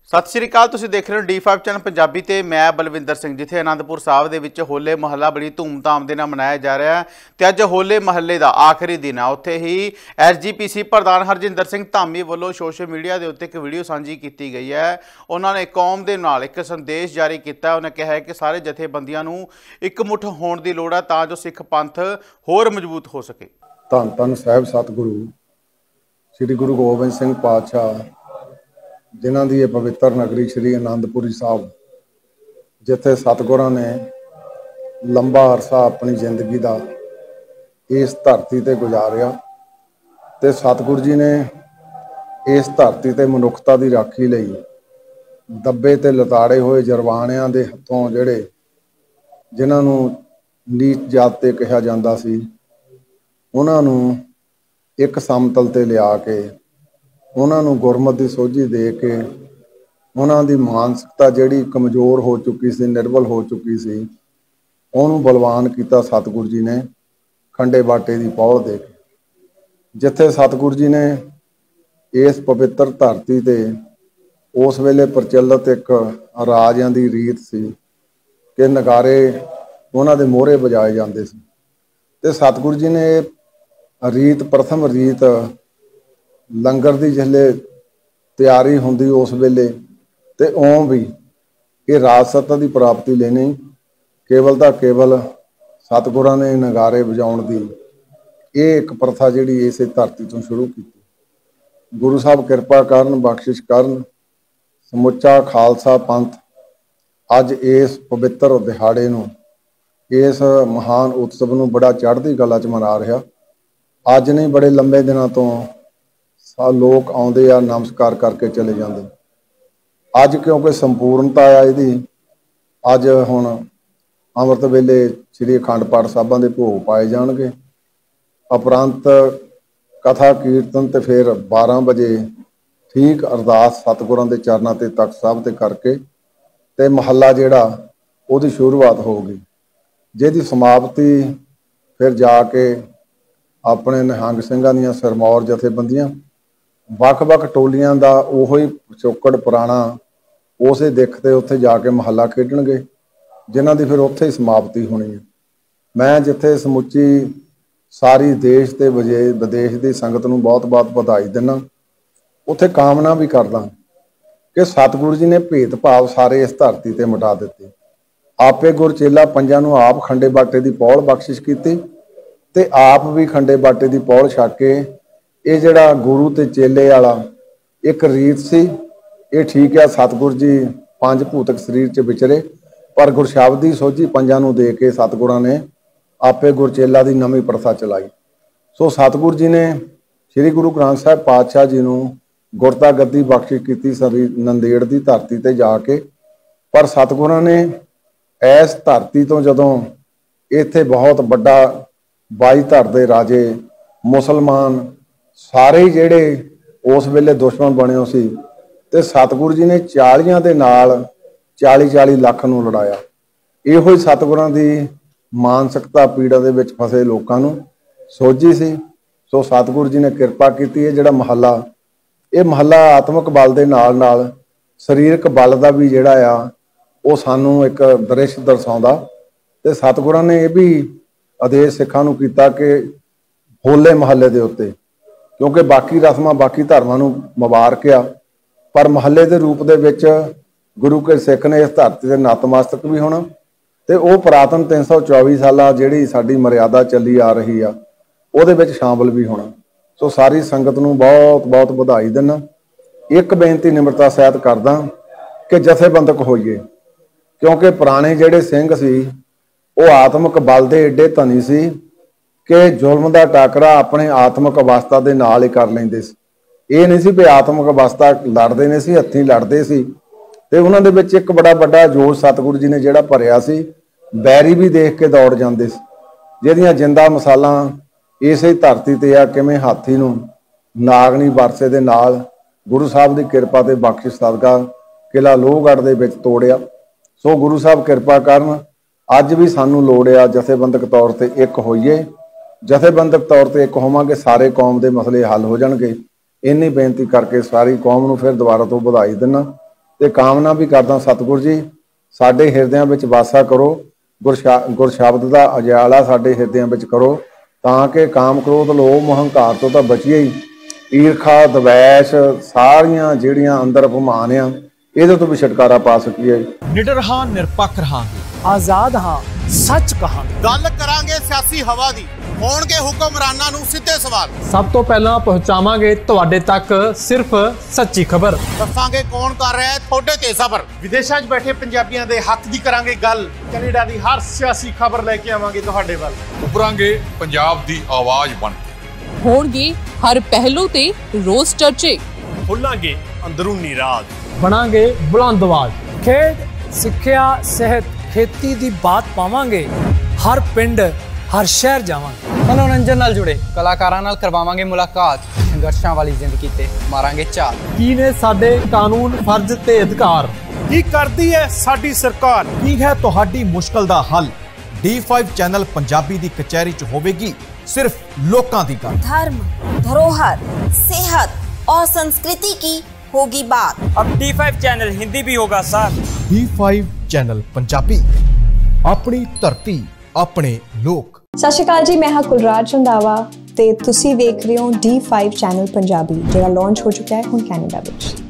सत श्री अकाल। तुसीं देख रहे हो D5 चैनल पंजाबी ते मैं बलविंदर सिंह। जिथे आनंदपुर साहब दे विच होले महल्ला बड़ी धूमधाम दे नाल मनाया जा रहा है ते अज होले महल्ले का आखिरी दिन है। उत्थे ही SGPC प्रधान हरजिंदर सिंह धामी वालों सोशल मीडिया के उत्ते एक वीडियो सांझी की गई है। उन्होंने कौम के नाल एक संदेश जारी किया। उन्हें कहा है कि सारे जथेबंदियों नूं एक मुठ होने की लोड़ है तां जो सिख पंथ होर मजबूत हो सके। धन धन साहिब सतगुरु श्री गुरु गोबिंद सिंह पातशाह जिन्हां दी पवित्र नगरी श्री आनंदपुरी साहब जिथे सतगुरां ने लंबा अरसा अपनी जिंदगी का इस धरती ते गुजारिया ते सतगुरु जी ने इस धरती ते मनुखता की राखी लई दबे ते लताड़े हुए जरवाणियां दे हथों जिहड़े जिन्हां नूं नीच जात ते कहा जांदा सी उन्हां नूं एक समतल ते लिया के उन्हां नूं गुरमत की सोझी दे के उन्हां दी मानसिकता जिहड़ी कमज़ोर हो चुकी सी, निर्बल हो चुकी सी, उन्होंने बलवान किया सतगुरु जी ने खंडे बाटे की पौड़ दे के। जिथे सतगुरु जी ने इस पवित्र धरती ते उस वेले प्रचलित एक राजियां की रीत सी कि नगारे उन्हां दे मोहरे बजाए जाते सी ते सतगुरु जी ने रीत प्रथम रीत लंगर की जिसले तैयारी होंदी उस वेले ते ओं भी ये राज सत्ता की प्राप्ति लेनी केवल तो केवल सतगुरां ने नगारे बजाउण दी ये एक प्रथा जिहड़ी इस धरती तो शुरू की। गुरु साहब किरपा करन, बख्शिश करन, समुचा खालसा पंथ अज इस पवित्र दिहाड़े नूं इस महान उत्सव नूं बड़ा चढ़दी कला च मना रहा। अज नहीं बड़े लंबे दिनों तो लोग आउंदे आ नमस्कार करके चले जाते। अज क्योंकि संपूर्णता आ इहदी अज हुण अमृत वेले श्री अखंड पाठ साहिबां दे भोग पाए जाणगे। उपरंत कथा कीर्तन ते फिर 12 बजे ठीक अरदास सतगुरां दे चरनां ते तख्त साहिब ते करके ते महल्ला जिहड़ा उहदी शुरुआत होगी, जिहदी समाप्ति फिर जाके अपने निहंग सिंघां दीयां सिरमौर जथेबंदियां ਵੱਖ-ਵੱਖ टोलियां का उही पिछोकड़ पुराना उसे देखते उत्थे जाके महल्ला खेडणगे जिन्हां दी फिर उत्थे ही समाप्ति होनी है। मैं जिथे समुची सारी देश ते विदेश की संगत नूं बहुत-बहुत बधाई दिना। उत्थे कामना भी करदा कि सतगुरु जी ने भेदभाव सारे इस धरती ते मिटा दिते। आपे गुरचेला पंजां नूं आप खंडे बाटे की पौड़ बख्शिश की ते आप भी खंडे बाटे की पौड़ छक के ये जिहड़ा गुरु ते चेले वाला एक रीत सी ये ठीक है। सतगुरु जी 5 भूतक शरीर च विचरे पर गुरशब्दी सोझी पंजां नूं दे के सतगुरां ने आपे गुरचेला की नवीं प्रथा चलाई। सो सतगुरु जी ने श्री गुरु ग्रंथ साहिब पातशाह जी नूं गुरता गद्दी बख्शिश की सरी नंदेड़ की धरती ते जाके। पर सतगुरां ने इस धरती तो जदों इत्थे बहुत बड़ा 22 धर दे राजे मुसलमान सारे ही जिहड़े उस वेले दुश्मन बने सी ते सतगुरु जी ने 40 दे नाल 40-40 लाख नूं लड़ाया। इहो ही सतगुरां दी मानसिकता पीड़ा दे विच फसे लोकां नूं सोझी सी। सो सतगुरु जी ने किरपा कीती है जिहड़ा महल्ला ये महल्ला आत्मक बल दे नाल नाल सरीरक बल दा भी जिहड़ा आ वो सानूं एक दृश दर्शाउंदा ते सतगुरां ने यह भी आदेश सिखां नूं कीता कि होले महल्ले दे उत्ते क्योंकि बाकी रस्मां बाकी धर्मां नूं मुबारक आ पर महल्ले के रूप दे विच गुरु के सिख ने इस धरती ते नतमस्तक भी होना ते वो पुरातन 324 साल जिहड़ी साडी मर्यादा चली आ रही आ उहदे विच शामिल भी होना। सो सारी संगत नूं बहुत बहुत बधाई दिना। एक बेनती निमरता सहित करदा कि जथेबंदक होइए क्योंकि पुराने जिहड़े सिंह सी वो आत्मक बल दे एडे धनी सी कि जुल्म का टाकरा अपने आत्मक अवस्था के नाल ही कर लेंदे सी। ये नहीं सी भी आत्मक अवस्था लड़ते नहीं सी, हत्थीं लड़ते सी ते उन्हां दे विच एक बड़ा वड्डा जोश सतगुरु जी ने जिहड़ा भरिया सी बैरी भी देख के दौड़ जांदे सी। जिहदियां जिंदा मिसालां इसे धरती ते आ किवें हाथी नूं नागनी वरसे दे नाल गुरु साहब की किरपा ते बख्शिश सदका किला लोहगढ़ दे विच तोड़िया। सो गुरु साहब किरपा करन अज भी सानूं लोड़ आ जथेबंदक तौर ते एक होइए। जथेबंदक तौर पर एक होवांगे सारे कौम के मसले हल हो जाएंगे। इन्नी बेनती करके सारी कौम नूं फिर दोबारा तो बधाई दिना। ਤੇ ਕਾਮਨਾ ਵੀ ਕਰਦਾ ਸਤਿਗੁਰ ਜੀ ਸਾਡੇ ਹਿਰਦਿਆਂ ਵਿੱਚ ਵਾਸਾ ਕਰੋ, ਗੁਰ ਸ਼ਬਦ ਦਾ ਉਜਾਲਾ ਸਾਡੇ ਹਿਰਦਿਆਂ ਵਿੱਚ ਕਰੋ, ਤਾਂ ਕਿ ਕਾਮ ਕ੍ਰੋਧ ਲੋਭ ਹੰਕਾਰ ਤੋਂ ਤਾਂ ਬਚੀਏ ਹੀ, ਈਰਖਾ ਦਵੈਸ਼ ਸਾਰੀਆਂ ਜਿਹੜੀਆਂ ਅੰਦਰ ਭਮਾਨ ਆ ਇਹਦੇ ਤੋਂ ਵੀ ਛੁਟਕਾਰਾ ਪਾ ਸਕੀਏ। ਨਿਡਰ ਹਾਂ, ਨਿਰਪੱਖ ਰਹਾਂਗੇ, ਆਜ਼ਾਦ ਹਾਂ, ਸੱਚ ਕਹਾਂਗੇ। ਗੱਲ ਕਰਾਂਗੇ ਸਿਆਸੀ ਹਵਾ ਦੀ, ਹੋਣਗੇ ਹੁਕਮਰਾਨਾਂ ਨੂੰ ਸਿੱਧੇ ਸਵਾਲ। ਸਭ ਤੋਂ ਪਹਿਲਾਂ ਪਹੁੰਚਾਵਾਂਗੇ ਤੁਹਾਡੇ ਤੱਕ ਸਿਰਫ ਸੱਚੀ ਖਬਰ। ਦੱਸਾਂਗੇ ਕੌਣ ਕਰ ਰਿਹਾ ਹੈ ਤੁਹਾਡੇ ਤੇ ਸਬਰ। ਵਿਦੇਸ਼ਾਂ 'ਚ ਬੈਠੇ ਪੰਜਾਬੀਆਂ ਦੇ ਹੱਕ ਦੀ ਕਰਾਂਗੇ ਗੱਲ। ਕੈਨੇਡਾ ਦੀ ਹਰ ਸਿਆਸੀ ਖਬਰ ਲੈ ਕੇ ਆਵਾਂਗੇ ਤੁਹਾਡੇ ਵੱਲ। ਉਭਰਾਂਗੇ ਪੰਜਾਬ ਦੀ ਆਵਾਜ਼ ਬਣ ਕੇ। ਹੋਣਗੇ ਹਰ ਪਹਿਲੂ ਤੇ ਰੋਜ਼ ਚਰਚੇ। ਖੋਲਾਂਗੇ ਅੰਦਰੂਨੀ ਰਾਜ। ਬਣਾਂਗੇ ਬੁਲੰਦ ਆਵਾਜ਼। ਖੇਡ, ਸਿੱਖਿਆ, ਸਿਹਤ, ਖੇਤੀ ਦੀ ਬਾਤ ਪਾਵਾਂਗੇ। ਹਰ ਪਿੰਡ, ਹਰ ਸ਼ਹਿਰ ਜਾਵਾਂਗੇ। ਮਨੋਰੰਜਨ ਨਾਲ ਜੁੜੇ ਕਲਾਕਾਰਾਂ ਨਾਲ ਕਰਵਾਵਾਂਗੇ ਮੁਲਾਕਾਤ। ਸੰਘਰਸ਼ਾਂ ਵਾਲੀ ਜ਼ਿੰਦਗੀ ਤੇ ਮਾਰਾਂਗੇ ਝਾਤ। ਕੀ ਨੇ ਸਾਡੇ ਕਾਨੂੰਨ, ਫਰਜ਼ ਤੇ ਅਧਿਕਾਰ? ਕੀ ਕਰਦੀ ਹੈ ਸਾਡੀ ਸਰਕਾਰ? ਕੀ ਹੈ ਤੁਹਾਡੀ ਮੁਸ਼ਕਲ ਦਾ ਹੱਲ? D5 ਚੈਨਲ ਪੰਜਾਬੀ ਦੀ ਕਚਹਿਰੀ 'ਚ ਹੋਵੇਗੀ सिर्फ लोकां दी गल। धर्म, धरोहर, सेहत और संस्कृति की होगी बात। अब D5 चैनल हिंदी भी होगा सर। D5 चैनल पंजाबी, अपनी धरती अपने लोक। सत श्री अकाल जी, मैं हाँ कुलराज रंधावा ते तुसी वेख रहे हो D5 चैनल पंजाबी, जिहड़ा लॉन्च हो चुका है हुण कैनेडा विच।